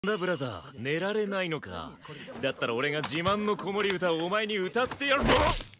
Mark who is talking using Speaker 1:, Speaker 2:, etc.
Speaker 1: だブラザー、寝られないのか。だったら俺が自慢の子守歌をお前に歌ってやるぞ。